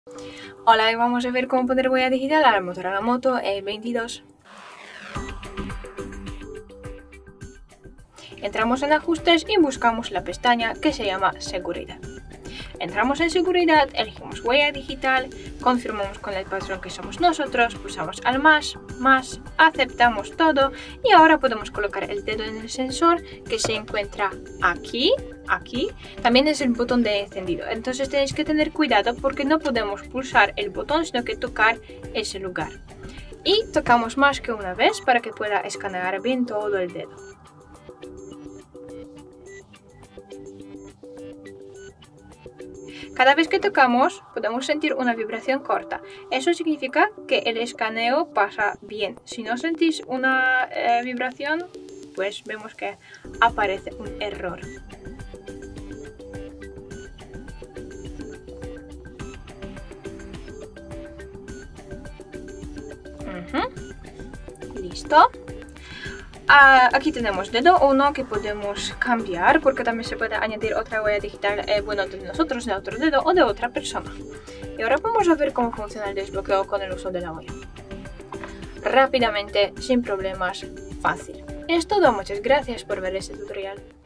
Hola, hoy vamos a ver cómo poner huella digital al motor a la moto E22. Entramos en ajustes y buscamos la pestaña que se llama seguridad. Entramos en seguridad, elegimos huella digital, confirmamos con el patrón que somos nosotros, pulsamos al más, aceptamos todo y ahora podemos colocar el dedo en el sensor que se encuentra aquí. También es el botón de encendido, entonces tenéis que tener cuidado porque no podemos pulsar el botón sino que tocar ese lugar. Y tocamos más que una vez para que pueda escanear bien todo el dedo. Cada vez que tocamos podemos sentir una vibración corta. Eso significa que el escaneo pasa bien. Si no sentís una vibración, pues vemos que aparece un error. Listo. Aquí tenemos dedo 1 que podemos cambiar porque también se puede añadir otra huella digital, de nosotros, de otro dedo o de otra persona. Y ahora vamos a ver cómo funciona el desbloqueo con el uso de la huella. Rápidamente, sin problemas, fácil. Es todo, muchas gracias por ver este tutorial.